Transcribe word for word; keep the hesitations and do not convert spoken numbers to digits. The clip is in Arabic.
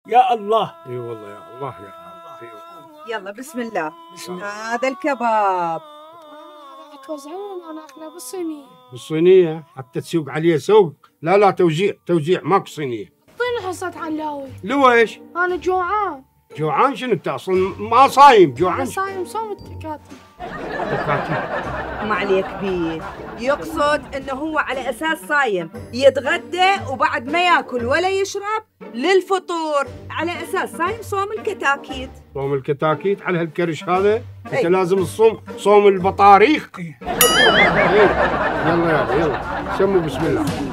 يا الله. اي والله يا الله يا الله. يلا بسم الله. بسم الله. هذا الكباب توزعون وانا اكله بالصينيه. بالصينيه حتى تسوق عليه سوق؟ لا لا توزيع توزيع ماكو صينيه. اعطيني حصه علاوي. لويش؟ انا جوعان. جوعان شنو انت اصلا ما صايم؟ جوعان انا صايم صوم التكاتي. ما عليك بيه، يقصد انه هو على اساس صايم يتغدى وبعد ما ياكل ولا يشرب للفطور، على اساس صايم صوم الكتاكيت. صوم الكتاكيت على هالكرش هذا؟ انت لازم تصوم صوم البطاريق. يلا يلا يلا سموا بسم الله.